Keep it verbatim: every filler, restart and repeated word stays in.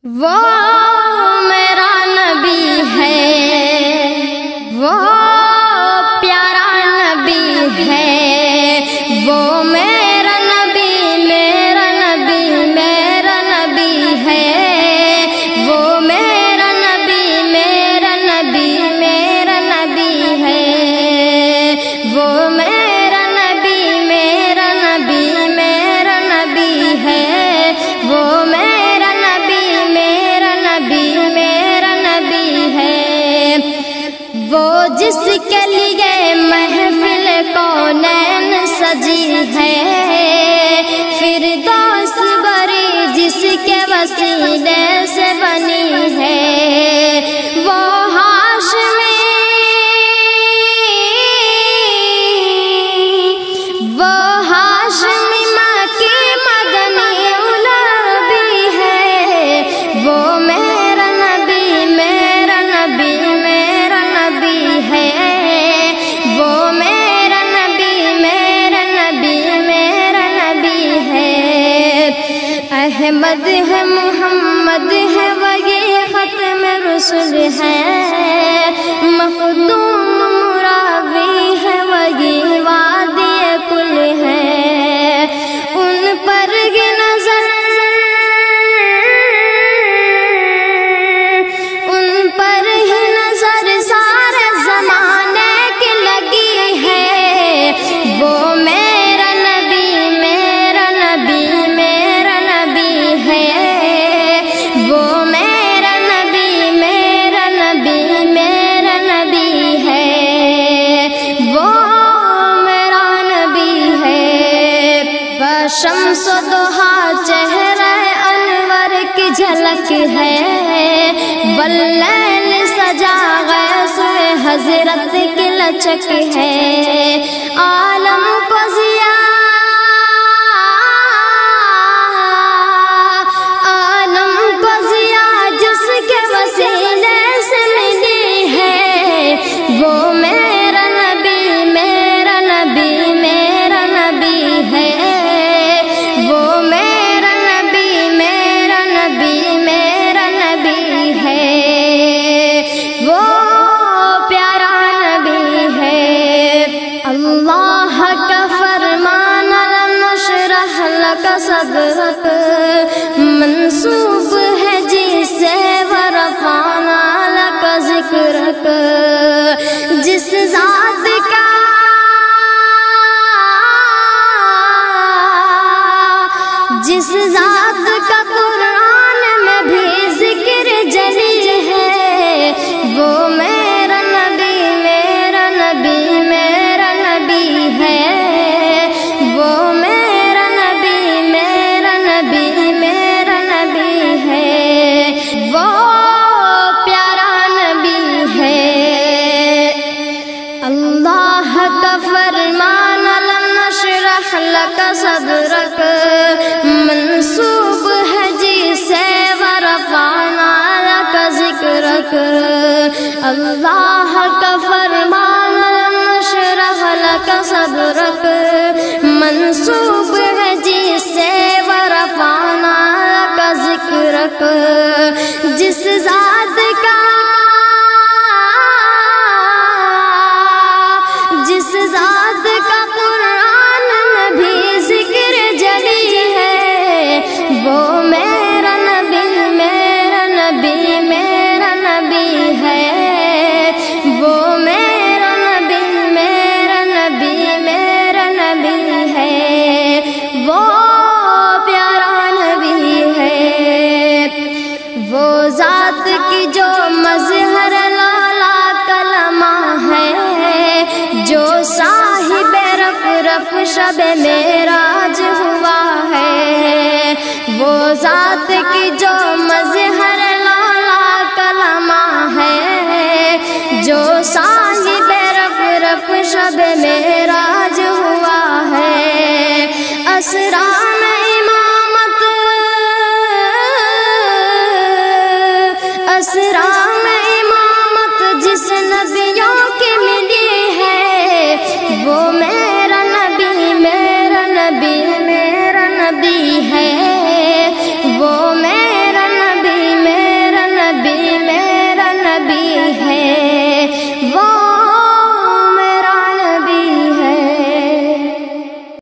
وہ میرا نبی ہے، وہ پیارا نبی ہے، وہ میرا نبی میرا نبی میرا نبی ہے، وہ میرا نبی میرا نبی میرا نبی ہے، وہ میرا نبی میرا نبی میرا نبی ہے، وہ میرا نبی میرا نبی میرا نبی ہے، وہ جس کے لیے محفل کونین سجی ہے، فردوس بری جس کے وسیلے سے بنی ہے، وہ ہاشمی وہ ہاشمی مکی مدنی نبی ہے، وہ میرا نبی میرا نبی میرا نبی ہے، وہ میرا نبی میرا نبی میرا نبی ہے، احمد ہے محمد ہے وہی ختم رسول ہے، مخدوم مراوی ہے وہی وادی کل ہے، ان پر کی نظر ان پر ہی نظر سارے زمانے کی لگی ہے، وہ میرا نبی میرا نبی میرا نبی ہے، وہ میرا نبی میرا نبی میرا نبی ہے، وہ میرا نبی ہے، بشمس و ضحیٰ چہرہ انور کی جھلک ہے، واللیل سجا غیث حضرت کی لچک ہے، عالم کو ضیاء عالم کو ضیاء جس کے وسیلے سے ملی ہے، وہ میرا نبی میرا نبی میرا نبی ہے، وہ میرا نبی میرا نبی میرا نبی ہے، وہ پیارا نبی ہے، اللہ کا فرمان لم نشرح لک صدرک منسوب ہے جس سے ورفعنا لک ذکرک، جس ذات کا جس ذات کا قرآن میں بھی ذکر جلی ہے، وہ میرا نبی میرا نبی میرا نبی ہے، وہ میرا نبی میرا نبی میرا نبی ہے، وہ پیارا نبی ہے، اللہ کا فرمان لم نشرح لک صدرک منسوب ہے جس سے ورفعنا لک ذکرک، اللہ کا فرمان لم نشرح لک صدرک منسوب ہے جس سے ورفعنا لک ذکرک، جس ذات کا جس ذات کا قرآن میں بھی ذکر جلی ہے، وہ میرا نبی میرا نبی میرا نبی ہے، وہ میرا نبی میرا نبی میرا نبی ہے، وہ پیارا نبی ہے، وہ ذات کی جو مظہر لالا کلمہ ہے، جو صاحب رف رف شب معراج ہوا ہے، وہ ذات کی جو مظہر لالا کلمہ ہے، جو صاحب رف رف شب معراج ہوا ہے، اسرار